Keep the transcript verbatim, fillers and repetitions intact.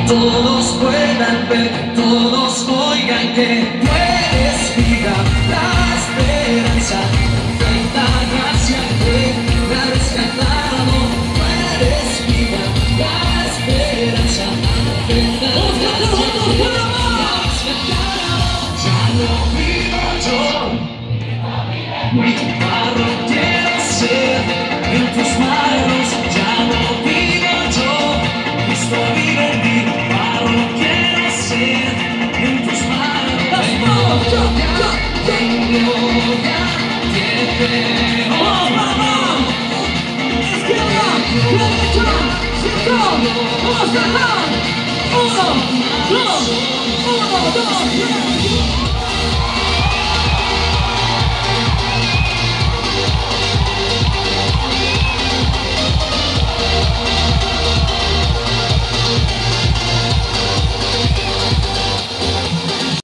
todos puedan ver, todos oigan que tú eres vida, la esperanza, tanta gracia que me ha rescatado. Tú eres vida, la esperanza, tanta gracia que me ha rescatado. Ya no vivo yo, mi barro quiero ser en tus manos. Ya no vivo yo, Cristo vive en mí. Barro quiero ser en tus manos. Gloria, en gloria, te veo. Uno, dos, uno, dos, tres.